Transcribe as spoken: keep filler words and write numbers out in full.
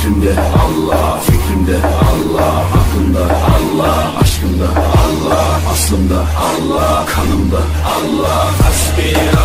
Fikrimde Allah, fikrimde Allah, aklımda Allah, aşkımda Allah, aslımda Allah, kanımda Allah. Hasbinallah.